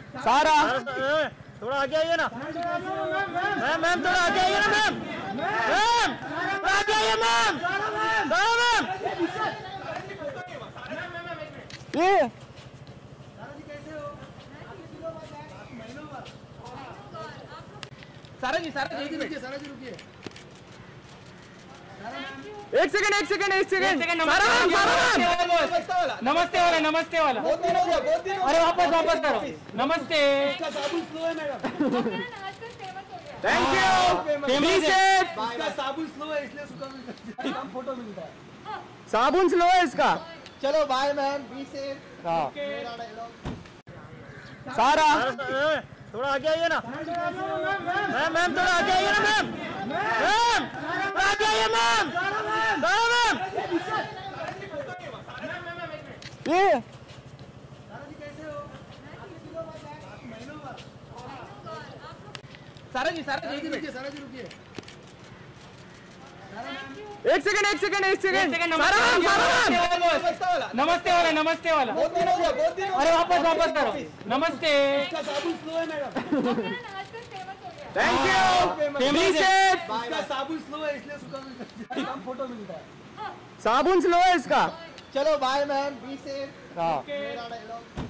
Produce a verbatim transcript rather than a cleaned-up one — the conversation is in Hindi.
सारा थोड़ा आगे आइए ना मैम। मैम थोड़ा आगे आइए ना मैम। मैम थोड़ा आगे आइए मैम। मैम ये सारा जी सारा जी रुकिए सारा जी रुकिए एक सेकंड एक सेकंड एक सेकंड सारा मैम सारा मैम नमस्ते वाला नमस्ते वाला बहुत दिन हो गया बहुत दिन अरे वापस वापस करो नमस्ते। साबुन स्लो है madam. Thank you be safe. इसका साबुन स्लो है इसलिए उसका कम फोटो मिलता है। साबुन स्लो है इसका। चलो बाय मैम बी सेफ। हाँ सारा थोड़ा आगे आइए ना मैम। मैम थोड़ा आगे आइए ना मैम। मैम थोड़ा आगे आइए मैम। मैम ये सारा जी सारा जी रुकिए सारा जी रुकिए एक सेकंड एक सेकंड एक सेकंड सारा मैम सारा मैम नमस्ते वाला नमस्ते वाला बहुत दिन हो गया बहुत दिन अरे वापस वापस करो नमस्ते। इसका साबुन स्लो है madam. Thank you be safe. इसका साबुन स्लो है इसलिए उसका कम फोटो मिलता है। साबुन स्लो है इसका। चलो बाय मैम बी सेफ। हाँ